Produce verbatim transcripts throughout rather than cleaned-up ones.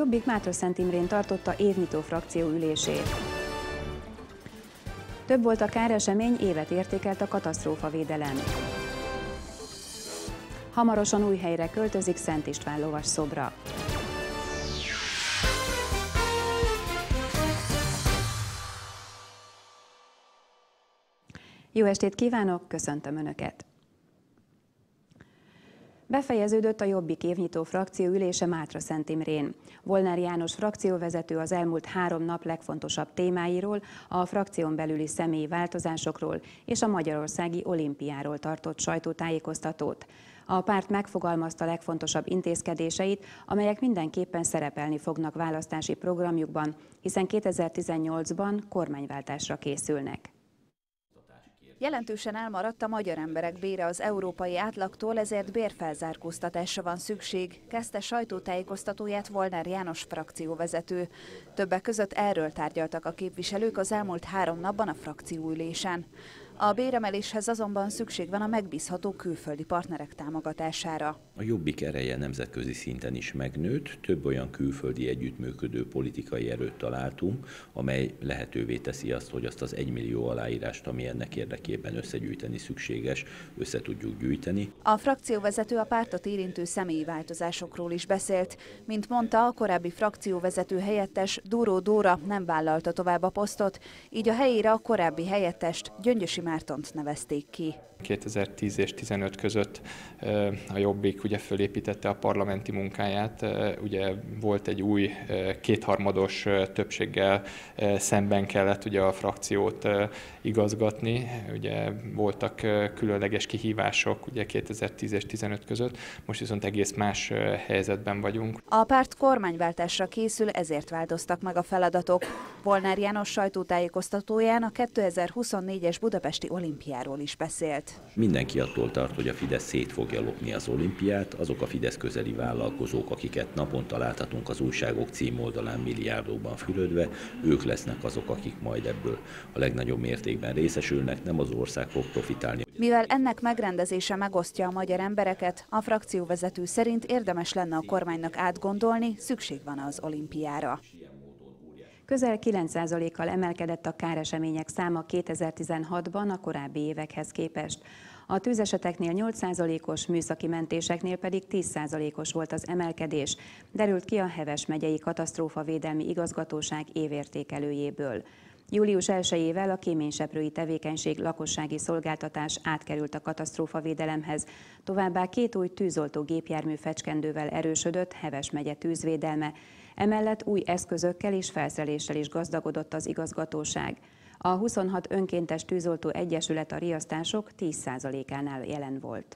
Jobbik Mátraszentimrén tartotta évnyitó frakció ülését. Több volt a káresemény, évet értékelt a katasztrófavédelem. Hamarosan új helyre költözik Szent István lovas szobra. Jó estét kívánok, köszöntöm Önöket! Befejeződött a Jobbik évnyitó frakció ülése Mátraszentimrén. Volner János frakcióvezető az elmúlt három nap legfontosabb témáiról, a frakción belüli személyi változásokról és a magyarországi olimpiáról tartott sajtótájékoztatót. A párt megfogalmazta legfontosabb intézkedéseit, amelyek mindenképpen szerepelni fognak választási programjukban, hiszen kétezer-tizennyolcban kormányváltásra készülnek. Jelentősen elmaradt a magyar emberek bére az európai átlagtól, ezért bérfelzárkóztatásra van szükség, kezdte sajtótájékoztatóját Volner János frakcióvezető. Többek között erről tárgyaltak a képviselők az elmúlt három napban a frakcióülésen. A béremeléshez azonban szükség van a megbízható külföldi partnerek támogatására. A Jobbik ereje nemzetközi szinten is megnőtt, több olyan külföldi együttműködő politikai erőt találtunk, amely lehetővé teszi azt, hogy azt az egymillió aláírást, ami ennek érdekében összegyűjteni szükséges, össze tudjuk gyűjteni. A frakcióvezető a pártot érintő személyi változásokról is beszélt. Mint mondta, a korábbi frakcióvezető helyettes Dóró Dóra nem vállalta tovább a posztot, így a helyére a korábbi helyettest, Gyöngyösi Mártont nevezték ki. kétezer-tíz és tizenöt között a Jobbik ugye fölépítette a parlamenti munkáját, ugye volt egy új kétharmados többséggel szemben kellett ugye a frakciót igazgatni, ugye voltak különleges kihívások ugye kétezer-tíz és tizenöt között, most viszont egész más helyzetben vagyunk. A párt kormányváltásra készül, ezért változtak meg a feladatok. Volner János sajtótájékoztatóján a kétezer-huszonnégyes budapesti olimpiáról is beszélt. Mindenki attól tart, hogy a Fidesz szét fogja lopni az olimpiát, azok a Fidesz közeli vállalkozók, akiket naponta láthatunk az újságok címoldalán milliárdokban fürödve, ők lesznek azok, akik majd ebből a legnagyobb mértékben részesülnek, nem az ország fog profitálni. Mivel ennek megrendezése megosztja a magyar embereket, a frakcióvezető szerint érdemes lenne a kormánynak átgondolni, szükség van az olimpiára. Közel kilenc százalékkal emelkedett a káresemények száma kétezer-tizenhatban a korábbi évekhez képest. A tűzeseteknél nyolc százalékos, műszaki mentéseknél pedig tíz százalékos volt az emelkedés, derült ki a Heves megyei katasztrófavédelmi igazgatóság évértékelőjéből. július elsejével a kéményseprői tevékenység lakossági szolgáltatás átkerült a katasztrófavédelemhez, továbbá két új tűzoltó gépjármű fecskendővel erősödött Heves megye tűzvédelme, emellett új eszközökkel és felszereléssel is gazdagodott az igazgatóság. A huszonhat önkéntes tűzoltó egyesület a riasztások tíz százalékánál jelen volt.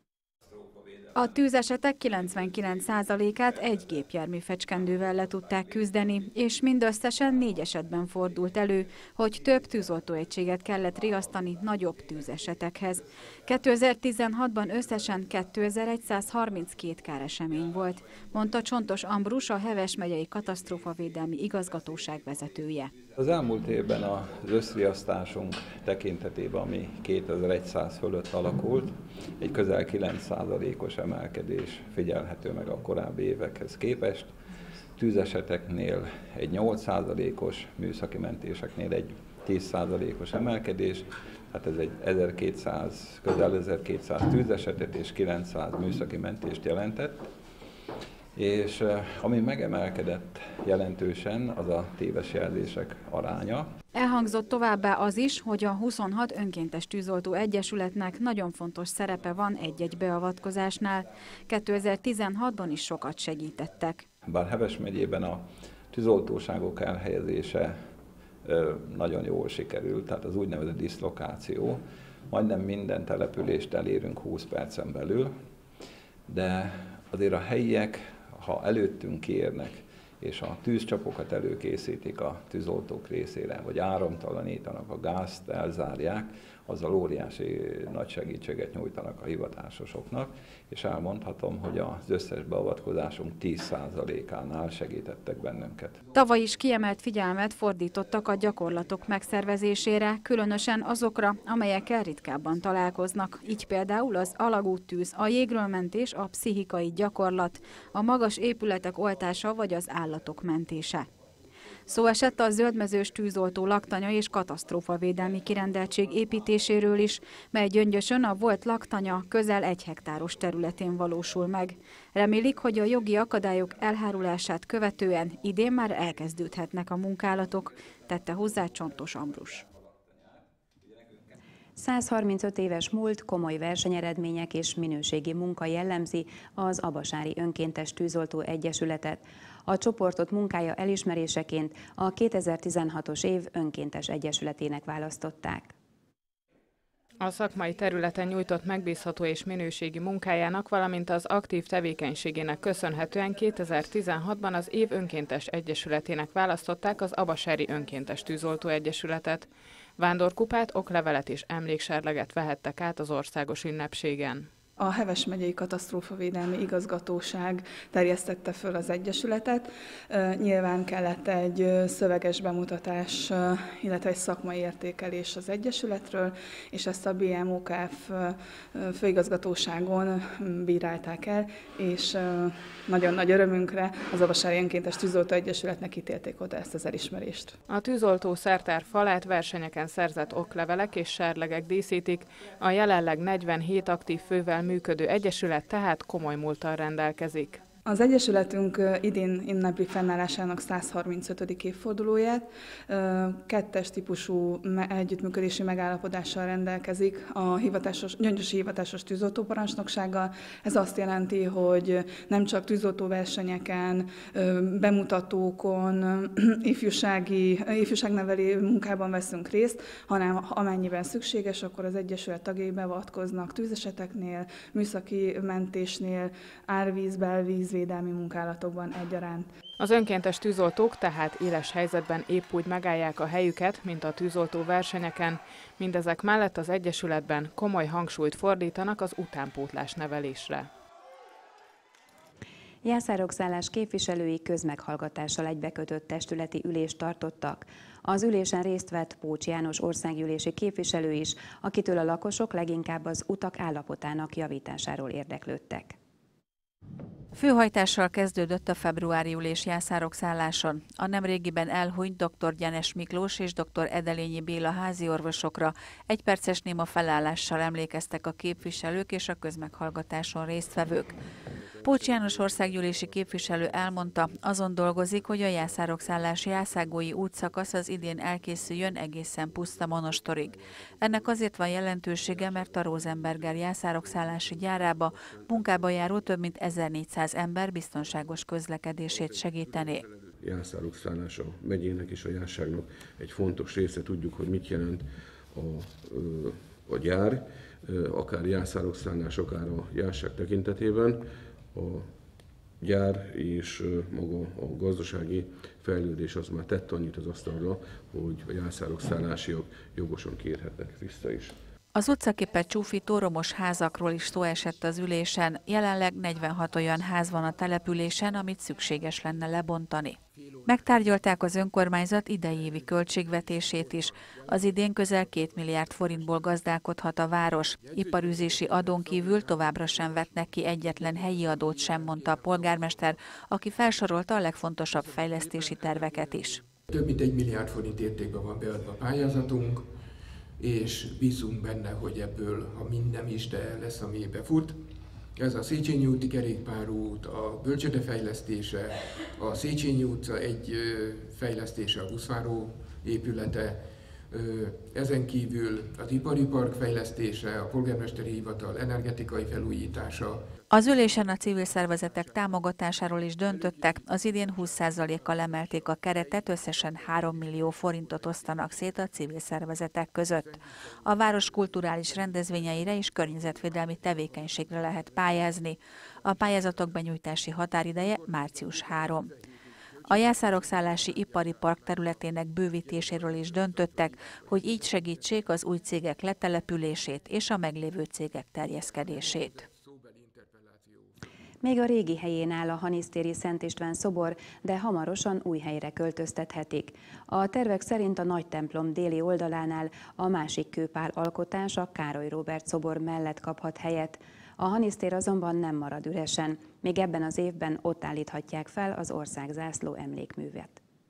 A tűzesetek kilencvenkilenc százalékát egy gépjármű fecskendővel le tudták küzdeni, és mindösszesen négy esetben fordult elő, hogy több tűzoltóegységet kellett riasztani nagyobb tűzesetekhez. kétezer-tizenhatban összesen kétezer-százharminckét káresemény volt, mondta Csontos Ambrus, a Heves megyei katasztrófavédelmi igazgatóság vezetője. Az elmúlt évben az összriasztásunk tekintetében, ami kétezer-száz fölött alakult, egy közel kilenc százalékos emelkedés figyelhető meg a korábbi évekhez képest. Tűzeseteknél egy nyolc százalékos, műszaki mentéseknél egy tíz százalékos emelkedés, hát ez egy ezerkétszáz, közel ezerkétszáz tűzesetet és kilencszáz műszaki mentést jelentett. És ami megemelkedett jelentősen, az a téves jelzések aránya. Elhangzott továbbá az is, hogy a huszonhat önkéntes tűzoltó egyesületnek nagyon fontos szerepe van egy-egy beavatkozásnál. kétezer-tizenhatban is sokat segítettek. Bár Heves megyében a tűzoltóságok elhelyezése nagyon jól sikerült, tehát az úgynevezett diszlokáció, majdnem minden települést elérünk húsz percen belül, de azért a helyiek, ha előttünk kérnek, és a tűzcsapokat előkészítik a tűzoltók részére, vagy áramtalanítanak, a gázt elzárják, azzal óriási nagy segítséget nyújtanak a hivatásosoknak, és elmondhatom, hogy az összes beavatkozásunk tíz százalékánál segítettek bennünket. Tavaly is kiemelt figyelmet fordítottak a gyakorlatok megszervezésére, különösen azokra, amelyekkel ritkábban találkoznak. Így például az alagúttűz, a jégről mentés, a pszichikai gyakorlat, a magas épületek oltása vagy az állat állatok mentése. Szó esett a zöldmezős tűzoltó laktanya és katasztrófavédelmi kirendeltség építéséről is, mely Gyöngyösön a volt laktanya közel egy hektáros területén valósul meg. Remélik, hogy a jogi akadályok elhárulását követően idén már elkezdődhetnek a munkálatok, tette hozzá Csontos Ambrus. száz harmincöt éves múlt, komoly versenyeredmények és minőségi munka jellemzi az Abasári Önkéntes Tűzoltó Egyesületet. A csoportot munkája elismeréseként a kétezer-tizenhatos év önkéntes egyesületének választották. A szakmai területen nyújtott megbízható és minőségi munkájának, valamint az aktív tevékenységének köszönhetően kétezer-tizenhatban az év önkéntes egyesületének választották az Abasári Önkéntes Tűzoltó Egyesületet. Vándorkupát, oklevelet és emlékserleget vehettek át az országos ünnepségen. A Heves megyei katasztrófavédelmi igazgatóság terjesztette föl az egyesületet. Nyilván kellett egy szöveges bemutatás, illetve egy szakmai értékelés az egyesületről, és ezt a bé em o ká ef főigazgatóságon bírálták el, és nagyon nagy örömünkre az Abasári Önkéntes Tűzoltó Egyesületnek ítélték oda ezt az elismerést. A tűzoltó szertár falát versenyeken szerzett oklevelek és serlegek díszítik, a jelenleg negyvenhét aktív fővel működő egyesület tehát komoly múlttal rendelkezik. Az egyesületünk idén ünnepli fennállásának száz harmincötödik évfordulóját. Kettes típusú együttműködési megállapodással rendelkezik a hivatásos, Gyöngyösi Hivatásos Tűzoltóparancsnoksággal. Ez azt jelenti, hogy nem csak tűzoltóversenyeken, bemutatókon, ifjúsági, ifjúságnevelő munkában veszünk részt, hanem amennyiben szükséges, akkor az egyesület tagjai beavatkoznak tűzeseteknél, műszaki mentésnél, árvíz, belvíz, védelmi munkálatokban egyaránt. Az önkéntes tűzoltók tehát éles helyzetben épp úgy megállják a helyüket, mint a tűzoltó versenyeken. Mindezek mellett az egyesületben komoly hangsúlyt fordítanak az utánpótlás nevelésre. Jászárokszállás képviselői közmeghallgatással egybekötött testületi ülést tartottak. Az ülésen részt vett Pócs János országgyűlési képviselő is, akitől a lakosok leginkább az utak állapotának javításáról érdeklődtek. Főhajtással kezdődött a februári ülés Jászárokszálláson. A nemrégiben elhunyt dr. Gyenes Miklós és dr. Edelényi Béla háziorvosokra egyperces néma felállással emlékeztek a képviselők és a közmeghallgatáson résztvevők. Pócs János országgyűlési képviselő elmondta, azon dolgozik, hogy a Jászárokszállás Jászágói útszakasz az idén elkészüljön egészen puszta monostorig. Ennek azért van jelentősége, mert a Rosenberger Jászárokszállási gyárába munkába járó több mint ezernégyszáz ember biztonságos közlekedését segítené. Jászárokszállás a megyének és a járságnak egy fontos része, tudjuk, hogy mit jelent a, a gyár, akár Jászárokszállás, akár a járság tekintetében. A gyár és maga a gazdasági fejlődés az már tett annyit az asztalra, hogy a jászárokszállásiak jogosan kérhetnek vissza is. Az utcaképet csúfító romos házakról is szó esett az ülésen. Jelenleg negyvenhat olyan ház van a településen, amit szükséges lenne lebontani. Megtárgyalták az önkormányzat idei évi költségvetését is. Az idén közel két milliárd forintból gazdálkodhat a város. Iparűzési adón kívül továbbra sem vetnek ki egyetlen helyi adót sem, mondta a polgármester, aki felsorolta a legfontosabb fejlesztési terveket is. Több mint egy milliárd forint értékben van beadva a pályázatunk, és bízunk benne, hogy ebből, ha minden is, de lesz, ami befut. Ez a Széchenyi úti kerékpárút, a bölcsőde fejlesztése, a Széchenyi utca egy fejlesztése, a buszváró épülete, ezen kívül az ipari park fejlesztése, a polgármesteri hivatal energetikai felújítása. Az ülésen a civil szervezetek támogatásáról is döntöttek, az idén húsz százalékkal emelték a keretet, összesen három millió forintot osztanak szét a civil szervezetek között. A város kulturális rendezvényeire és környezetvédelmi tevékenységre lehet pályázni. A pályázatok benyújtási határideje március harmadika. A Jászárokszállási ipari park területének bővítéséről is döntöttek, hogy így segítsék az új cégek letelepülését és a meglévő cégek terjeszkedését. Még a régi helyén áll a Hanisztéri Szent István szobor, de hamarosan új helyre költöztethetik. A tervek szerint a nagy templom déli oldalánál a másik kőpál alkotás, a Károly Róbert szobor mellett kaphat helyet. A Hanisztér azonban nem marad üresen. Még ebben az évben ott állíthatják fel az országzászló emlékművet.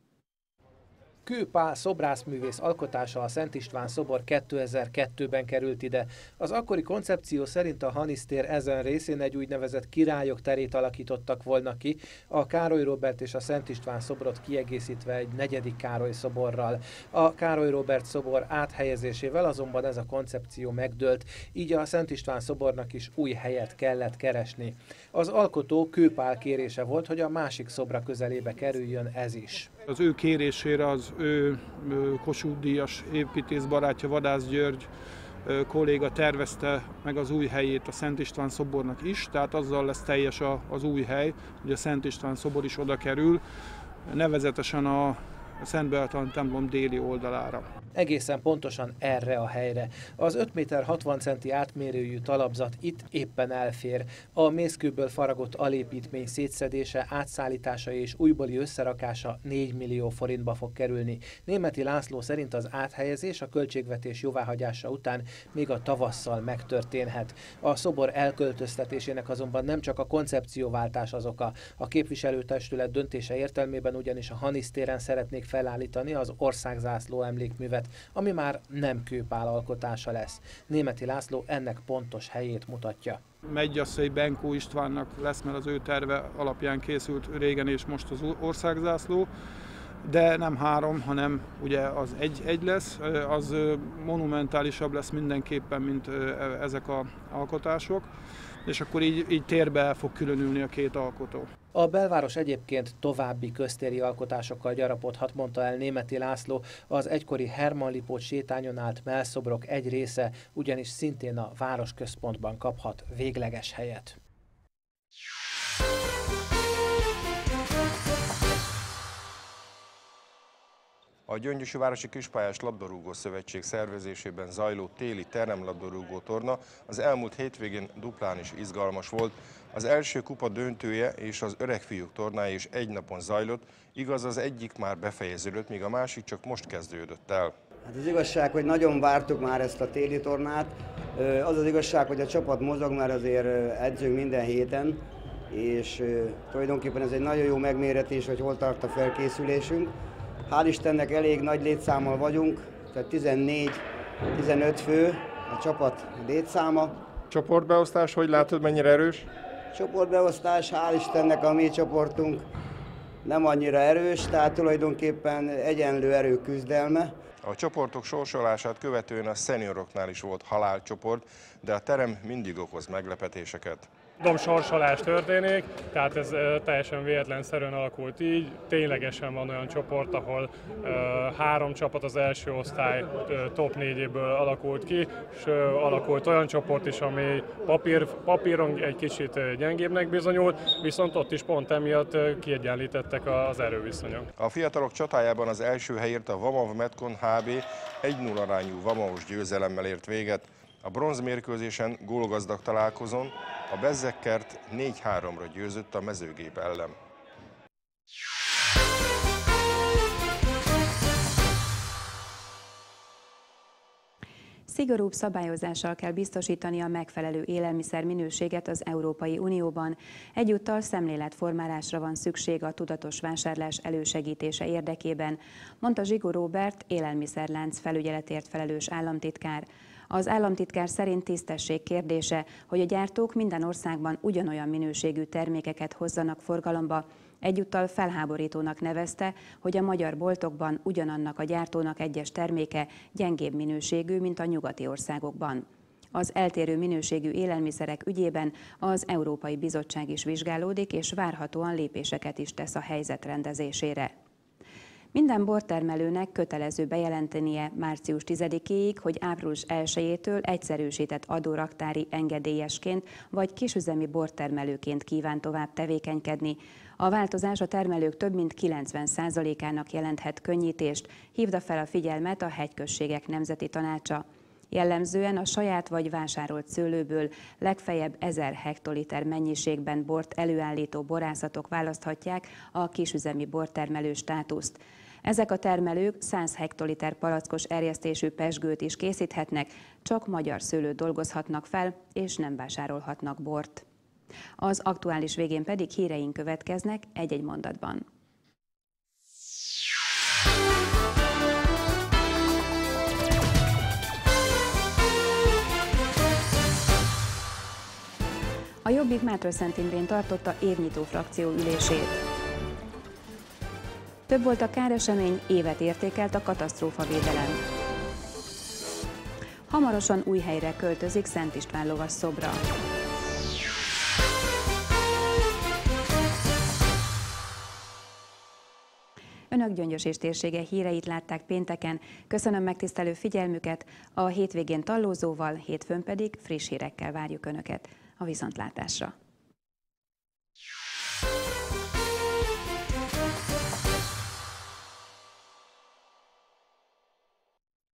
Kő Pál szobrászművész alkotása, a Szent István szobor kétezer-kettőben került ide. Az akkori koncepció szerint a Hanisztér ezen részén egy úgynevezett királyok terét alakítottak volna ki, a Károly Róbert és a Szent István szobrot kiegészítve egy negyedik Károly szoborral. A Károly Róbert szobor áthelyezésével azonban ez a koncepció megdőlt, így a Szent István szobornak is új helyet kellett keresni. Az alkotó Kő Pál kérése volt, hogy a másik szobra közelébe kerüljön ez is. Az ő kérésére az ő Kossuth-díjas építészbarátja, Vadász György kolléga tervezte meg az új helyét a Szent István szobornak is, tehát azzal lesz teljes az új hely, hogy a Szent István szobor is oda kerül, nevezetesen a Szent Beáta templom déli oldalára. Egészen pontosan erre a helyre. Az öt méter hatvan centi átmérőjű talapzat itt éppen elfér. A mészkőből faragott alépítmény szétszedése, átszállítása és újbóli összerakása négy millió forintba fog kerülni. Németi László szerint az áthelyezés a költségvetés jóváhagyása után még a tavasszal megtörténhet. A szobor elköltöztetésének azonban nem csak a koncepcióváltás az oka. A képviselőtestület döntése értelmében ugyanis a Hanisztéren szeretnék felállítani az országzászló emlékművet, ami már nem Kő Pál alkotása lesz. Németi László ennek pontos helyét mutatja. Megyyasszai Benkó Istvánnak lesz, mert az ő terve alapján készült régen és most az országzászló, de nem három, hanem ugye az egy, egy lesz, az monumentálisabb lesz mindenképpen, mint ezek az alkotások, és akkor így, így térbe el fog különülni a két alkotó. A belváros egyébként további köztéri alkotásokkal gyarapodhat, mondta el Németi László. Az egykori Hermann Lipót sétányon állt mellszobrok egy része ugyanis szintén a városközpontban kaphat végleges helyet. A Gyöngyösi Városi Kispályás Labdarúgó Szövetség szervezésében zajló téli teremlabdarúgó torna az elmúlt hétvégén duplán is izgalmas volt. Az első kupa döntője és az öregfiúk tornája is egy napon zajlott, igaz az egyik már befejeződött, míg a másik csak most kezdődött el. Hát az igazság, hogy nagyon vártuk már ezt a téli tornát. Az az igazság, hogy a csapat mozog, mert azért edzünk minden héten, és tulajdonképpen ez egy nagyon jó megméretés, hogy hol tart a felkészülésünk. Hál' Istennek elég nagy létszámmal vagyunk, tehát tizennégy-tizenöt fő a csapat létszáma. Csoportbeosztás, hogy látod, mennyire erős? Csoportbeosztás, hál' Istennek a mi csoportunk nem annyira erős, tehát tulajdonképpen egyenlő erők küzdelme. A csoportok sorsolását követően a szenioroknál is volt halálcsoport, de a terem mindig okoz meglepetéseket. Domsorsolás történik, tehát ez teljesen véletlenszerűen alakult így. Ténylegesen van olyan csoport, ahol uh, három csapat az első osztály uh, top négyéből alakult ki, és uh, alakult olyan csoport is, ami papír, papíron egy kicsit gyengébbnek bizonyult, viszont ott is pont emiatt uh, kiegyenlítettek az erőviszonyok. A fiatalok csatájában az első helyért a Vamav Metkon há bé egy nulla arányú vamavos győzelemmel ért véget. A bronzmérkőzésen gólgazdag találkozón a Bezzekert négy háromra győzött a Mezőgép ellen. Szigorúbb szabályozással kell biztosítani a megfelelő élelmiszer minőséget az Európai Unióban. Egyúttal szemléletformálásra van szükség a tudatos vásárlás elősegítése érdekében, mondta Zsigó Róbert, élelmiszerlánc felügyeletért felelős államtitkár. Az államtitkár szerint tisztesség kérdése, hogy a gyártók minden országban ugyanolyan minőségű termékeket hozzanak forgalomba. Egyúttal felháborítónak nevezte, hogy a magyar boltokban ugyanannak a gyártónak egyes terméke gyengébb minőségű, mint a nyugati országokban. Az eltérő minőségű élelmiszerek ügyében az Európai Bizottság is vizsgálódik, és várhatóan lépéseket is tesz a helyzet rendezésére. Minden bortermelőnek kötelező bejelentenie március tizedikéig, hogy április elsejétől egyszerűsített adóraktári engedélyesként vagy kisüzemi bortermelőként kíván tovább tevékenykedni. A változás a termelők több mint kilencven százalékának jelenthet könnyítést, hívta fel a figyelmet a Hegyközségek Nemzeti Tanácsa. Jellemzően a saját vagy vásárolt szőlőből legfeljebb ezer hektoliter mennyiségben bort előállító borászatok választhatják a kisüzemi bortermelő státuszt. Ezek a termelők száz hektoliter palackos erjesztésű pezsgőt is készíthetnek, csak magyar szőlőt dolgozhatnak fel, és nem vásárolhatnak bort. Az aktuális végén pedig híreink következnek egy-egy mondatban. A Jobbik Mátraszentindrén tartotta évnyitó frakció ülését. Több volt a káresemény, évet értékelt a katasztrófavédelem. Hamarosan új helyre költözik Szent István lovas szobra. Önök Gyöngyös és térsége híreit látták pénteken. Köszönöm megtisztelő figyelmüket, a hétvégén Tallózóval, hétfőn pedig friss hírekkel várjuk Önöket. A viszontlátásra!